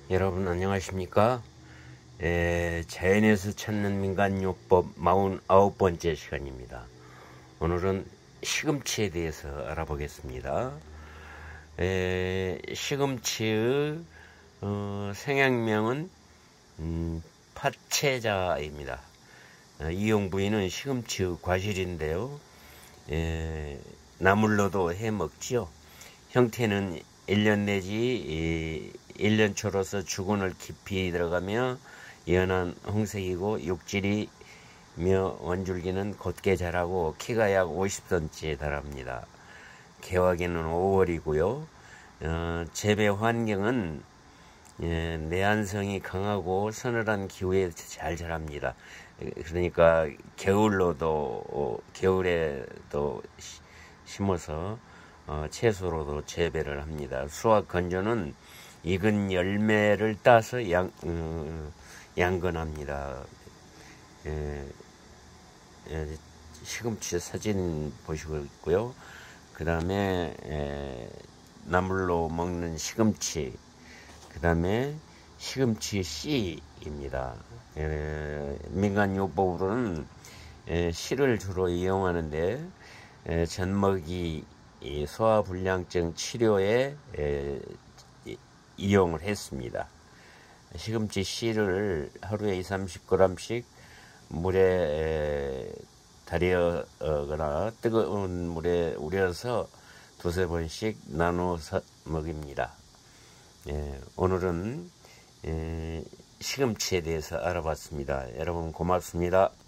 여러분 안녕하십니까? 자연에서 찾는 민간요법 49번째 시간입니다. 오늘은 시금치에 대해서 알아보겠습니다. 시금치의 생약명은 파채자입니다. 이용 부위는 시금치의 과실인데요. 나물로도 해 먹지요. 형태는 1년 내지 1년 초로서 주근을 깊이 들어가며 연한 홍색이고 육질이며 원줄기는 곧게 자라고 키가 약 50cm에 달합니다. 개화기는 5월이고요. 재배 환경은 내한성이 강하고 서늘한 기후에 잘 자랍니다. 그러니까 겨울에도 심어서 채소로도 재배를 합니다. 수확 건조는 익은 열매를 따서 양건합니다. 시금치 사진 보시고 있고요. 그 다음에 나물로 먹는 시금치, 그 다음에 시금치 씨입니다. 민간요법으로는 씨를 주로 이용하는데 젖먹이 소화불량증 치료에 이용을 했습니다. 시금치 씨를 하루에 20-30g씩 물에 달여거나 뜨거운 물에 우려서 2-3번씩 나눠서 먹입니다. 오늘은 시금치에 대해서 알아봤습니다. 여러분 고맙습니다.